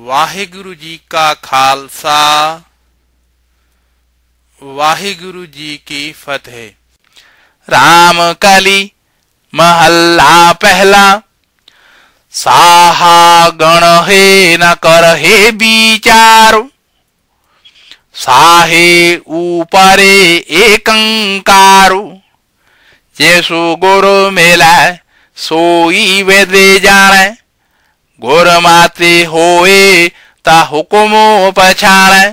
वाहिगुरु जी का खालसा वाहिगुरु जी की फतेह। राम कली महल्ला पहला। साहा गण हे न कर हे विचारो, साहे ऊपरे एकंकारो। जैसु गुरु मिला सोई वेदे जाने, गुर माते होए ता हुकुमो पछाणे।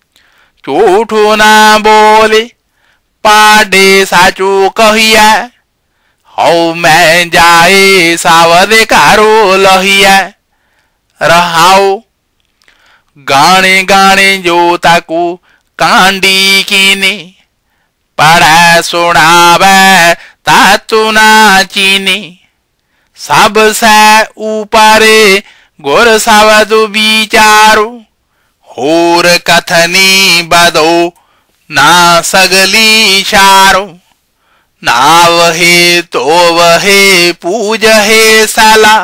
झूठो ना बोले पाडे साचू कहिया, हौ मैं जाए सावद कारो लहिया। रहाओ गाने गाने जो ताकू कांडी कीने, पढ़ा सुनावे तातु ना चीने। सब से ऊपरे गुर सावद विचारो, होर कथनी बदो ना सगली शारो। नाव हे तो वहे पूज हे साला,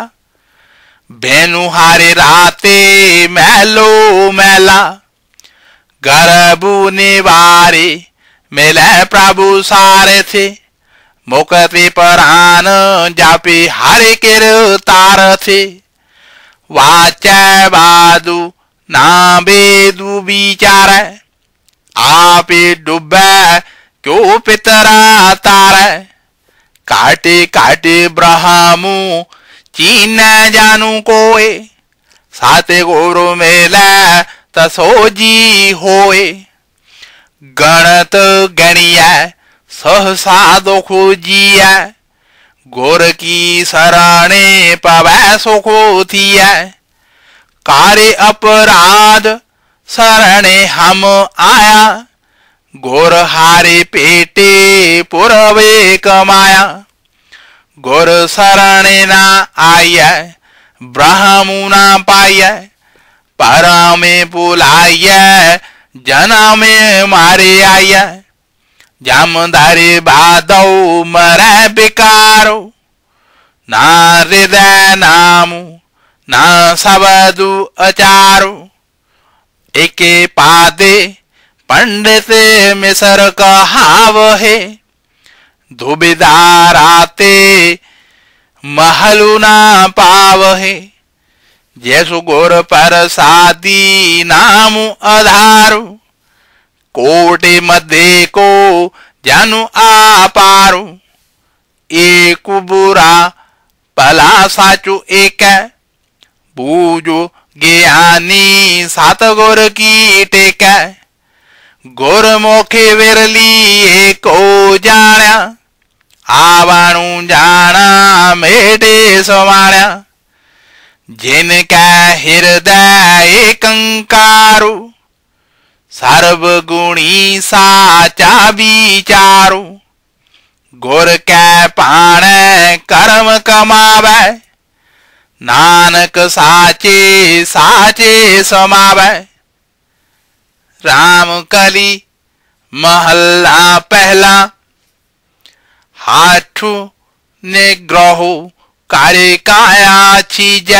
बेनु हारे राते मैलो मैला। गरबू निवारे मिले प्रभु सारे थे, मुकते परान जापे हारे किर तार थे। वाचा बादू ना बेदू विचार, आपे डूबे क्यों पितरा तार। काटे काटे ब्रह्मु चीन जानू कोए, साते गुरु मेला तसोजी होए। गणत गणिया सहसा दुखो जिया, गुर की शरणे पवै सुखो थिया। कार्य अपराध शरणे हम आया, गुर हारे पेटे पुरवे कमाया। गुर शरणे ना आया ब्रह्मु ना पाया, परमे बुलाया जनमे मारे आया। जामदारे बादौ मरै बेकारो, ना हृदय नामु ना सबदु अचारो। एके पादे पंडित मिसर कहाव है, धुबिदाराते महलु ना पाव है। जैसु गुर प्रसादी नामु आधारो, कोटि मध्य को जानू आपारो। एक बुरा भला साचु एक, बूझो ज्ञानी सात गुर की टेक। गुर मोखे विरली एको जाण्या, आवणु जाना मेटे सवाण्या। जिनका हृदय एकंकारो, सर्वगुणी साचा विचारो। गुर के पाण कर्म कमावे, नानक साचे साचे समावे। राम कली महल्ला पहला। हाथु निग्रहो कार्य काया चीज,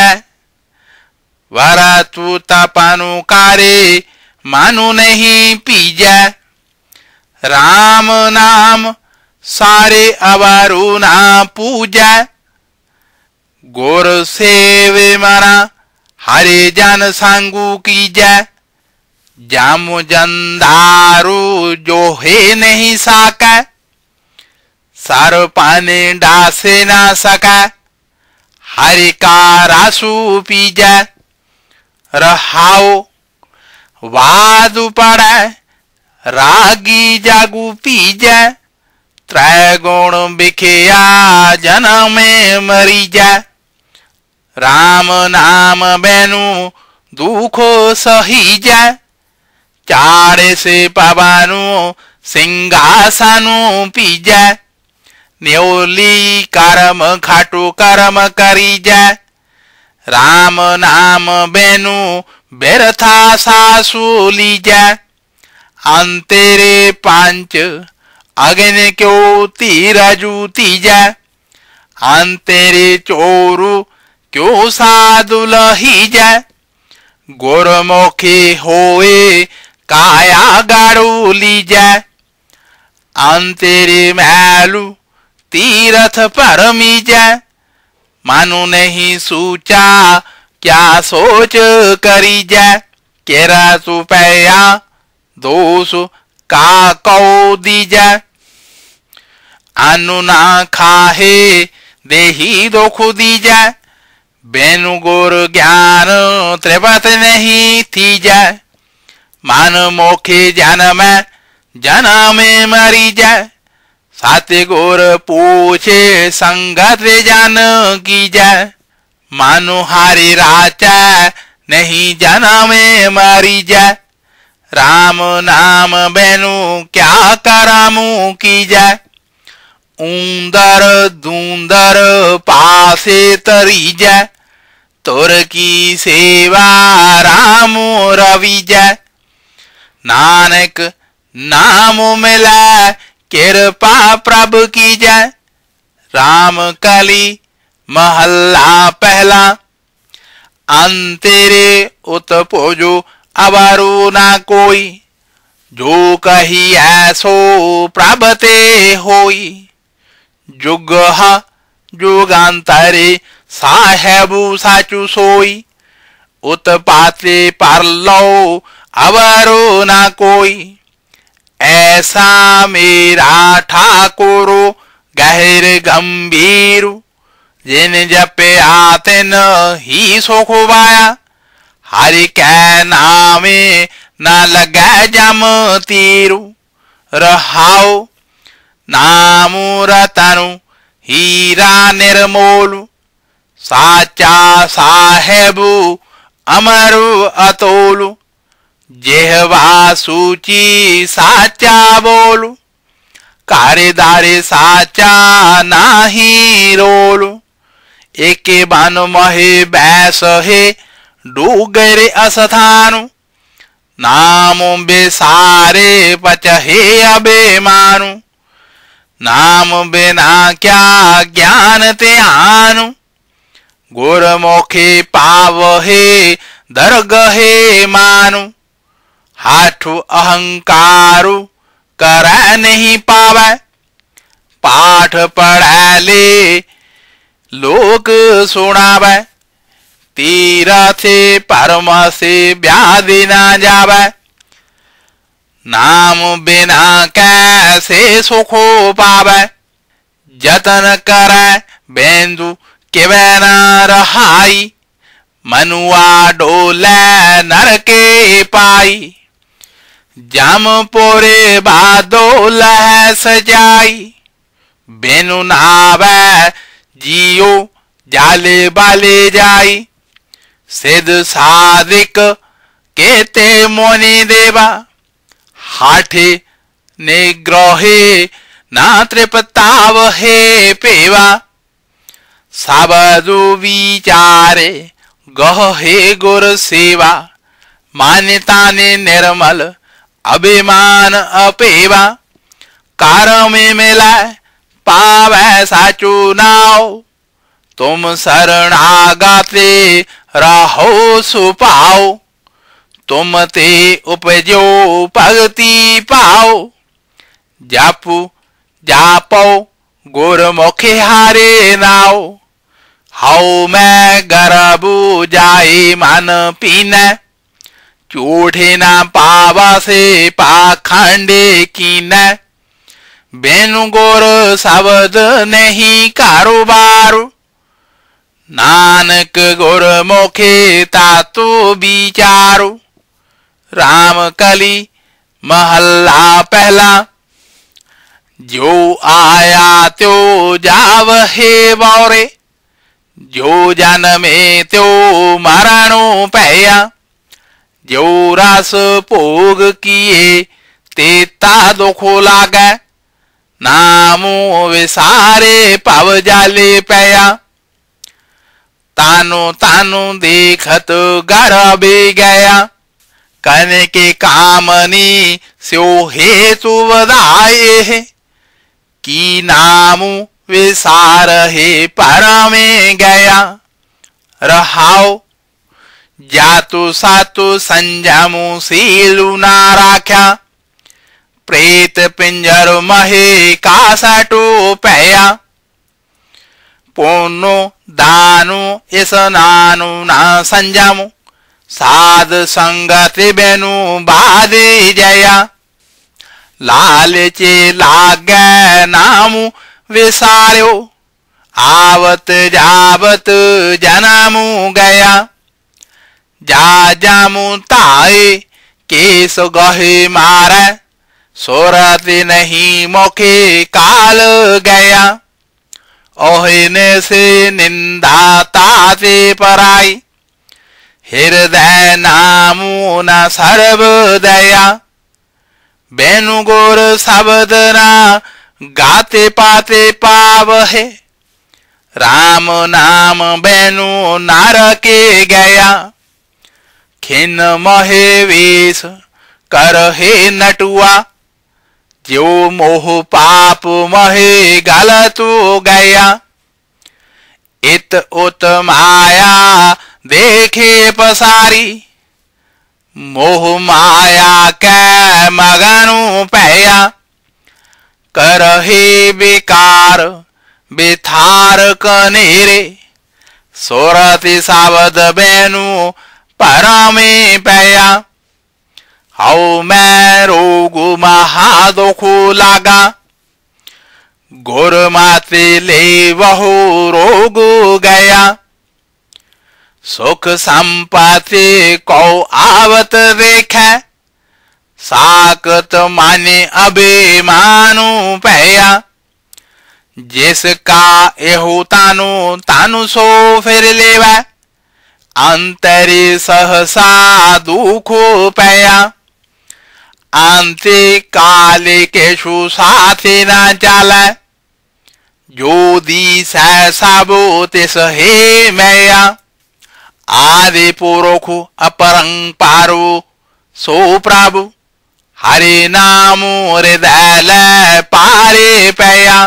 वरतु तपनु कार्य मानु नहीं पीजा। राम नाम सारे अवरु ना पूजा, गुर सेवे मना हरे जन सांगू कीजा। जामु जंदारू जो है नहीं साका, सार पाने डासे ना सका। हरि का रासू पीजा, रहाओ वादु पड़ा रागी जागू पीजा। त्रैगुण बिखिया जन्म में मरी जा, राम नाम बेनु दुखो सही जा। चाड़े से पवानु सिंहासनु पीजा, न्योली कर्म खाटू कर्म करी जा। राम नाम बेनु बेरथा सासु लीजा। अंतेरे पांच अग्नि क्यों तीरजू तीजा, अंतेरे चोरू क्यों साधु लही जा। गुरमुखी होए काया गाड़ू लीजै, अंतरे मैलू तीरथ पर मीजै। मानु नहीं सूचा क्या सोच करी जै, केरा रुपया दोष का कौ दीजै। अनु ना खाहे देही दुख दीजै, बेनु गुर ज्ञान त्रिपत नहीं थीजै। मान मोखे जन्म में मरी जै, साते गुर पूछे संगत जन की जै। मानु हारी राचा नहीं जन्म में मरी जै, राम नाम बेनु क्या करामू की जै। ऊंदर दूंदर पासे तरी जै, तुर की सेवा राम रवि जै। नानक नाम मिला कृपा प्रभु की जै, राम कली महल्ला पहला। अंतरे उत्पुजो अवरु ना कोई, जो कही ऐसो प्रभते होई। जुग जुगांतरे साहेबु साचु सोई, उत्पाते पर लो अवरु ना कोई। ऐसा मेरा ठाकुरो गहर गंभीर, जिन जपे आते न ही सुख पाया। हरि कै नामे न लगे जम तीरु, रहाओ नामु रतनु हीरा निर्मोलु। साचा साहेबु अमरु अतोलु, जेहवा सूची साचा बोलु। कारेदारे साचा नाही रोलु, एके बन महे बैस हे डूगरे अस्थानु। नाम बेसारे पचहे अबेमानु, नाम बिना क्या ज्ञान ते आनु। गुरमुखे पावहे दरगहे मानु, हाठु अहंकारु करै नहीं पावै। पाठ पढ़ै ले लोक सुनावै, तीरथे परम से व्याधि न जावै। नाम बिना कैसे सुखो पावै, जतन करै बेंदु केवै न रहाई। मनुआ डोलै नरके पाई, जम पोरे बादो लह सजाई। बेनु नावै जियो जाले बाले जाई, सिद्ध साधिक केते मोनि देवा। हाठे निग्रहे ना तृपताव हे पेवा, सबदु विचारे गहे गुर सेवा। मान्यता ने निर्मल अभिमान अपेवा, कार में मिला पावै साचु नाव। तुम शरणागते रहो सुपाओ, तुम ते उपजो भक्ति पाओ। जापू जापो गुरमुखे हारे नाओ, हाउ मैं गरबू जाए मन पीने। चूढ़े ना पावा से पाखंडे कीने, बेनु गुर शब्द नहीं कारोबारू। नानक गुरमुखे तातु विचारू, राम कली महल्ला पहला। जो आया त्यो जाव हे बौरे, जो जन्मे त्यो मरणो पया। जो रस भोग किए तेता दुख लागे, नामो विसारे पव जाले पया। तानु तानु देखत गरबे गया, कन के कामनी स्यो हेतु बधाए। की नामु विसार हे पर में गया, रहाओ जातु सातु संजमु सीलु ना राख्या प्रेत पिंजर महे कासटो पया पुण्यो दानु इसनानु ना संजमु साध संगति बेनु बादे जया लालचे लागे नामु विसार्यो आवत जावत जनमु गया जा जामु ताए केस गहे मारे सोरती नहीं मोखे काल गया ओहिने से निंदा ताते पराई हृदय नामु न सर्व दया बेनु गोर शब्दना गाते पाते पावहे राम नाम बेनु नारके गया खिन महे वेश कर हे नटुआ जो मोह पाप महे गलतु गया इत उत माया देखे पसारी मोह माया के मगनु पया कर हे बेकार बेथार कनेरे सोरति सावध बेनु परमे पया हाउ मैं रोगु महादुखु लागा गोर माते ले वहु रोगु गया सुख संपत्ति को आवत देखे साकत माने अभिमानु पया जिसका एहु तानु तानु सो फिर लेवा अंतरी सहसा दुख पया अंते काले केशु साथी न चाले जो दी सबो तिस हे मैया आदि पुरुखु अपरंपारु सो प्रभु हरि नामु हृदय पारे पया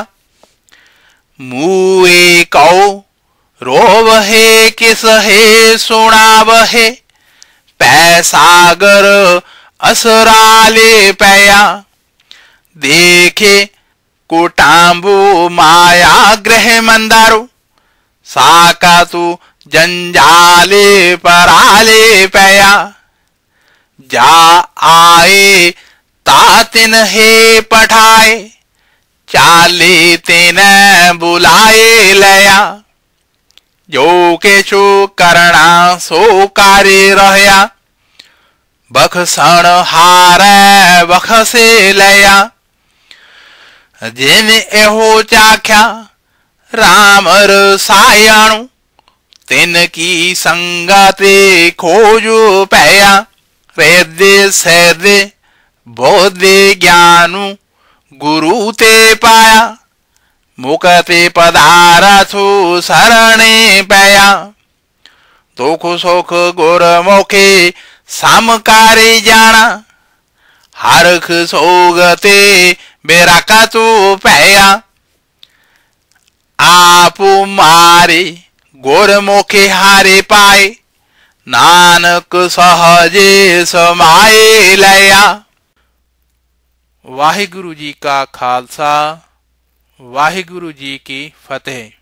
मुए कौ रोव हे किस हे सुनाव हे पैसागर असराले पया देखे कुटाम्बु माया ग्रह मंदारु साका तू जंजाले पराले पया जा आए तातिन हे पठाए चाले तेन बुलाए लया जो केशु करना सो कार्य रहया बखसण हारे बखसे लया जिन एहो चाख्या राम रसायणु तिन की संगते खोजु पया वेद्य सैद्य बोधे ज्ञानु गुरु ते पाया मुकते पदारथु शरणे पया दुख सुख गुर मुखे समकारी जाना हरख सोगते बेराकतु पया आपु मारे गुरमुखे हारे पाए नानक सहजे समाए लया। वाहिगुरु जी का खालसा वाहिगुरु जी की फतेह।